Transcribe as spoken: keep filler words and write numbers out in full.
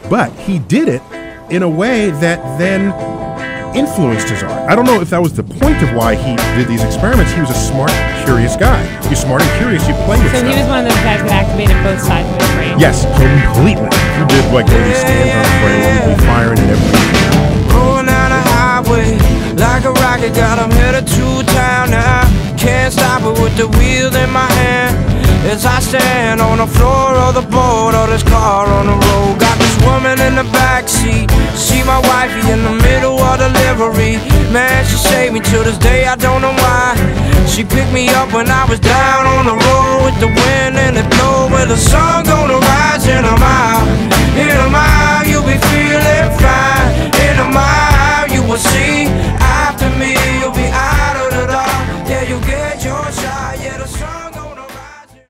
but he did it in a way that then influenced his art. I don't know if that was the point of why he did these experiments. He was a smart, curious guy. You're smart and curious, you play with So stuff. he was one of those guys that activated both sides of his brain? Yes, completely. He did like one of these stands on the frame where he'd be firing and everything. Rolling down the highway like a rocket, got him headed to town now. Can't stop it with the wheel in my hand as I stand on the floor of the boat of this car on the road. Got this woman in the backseat, see my wifey in the middle of delivery. Man, she saved me till this day, I don't know why. She picked me up when I was down on the road with the wind and the blow where the sun goes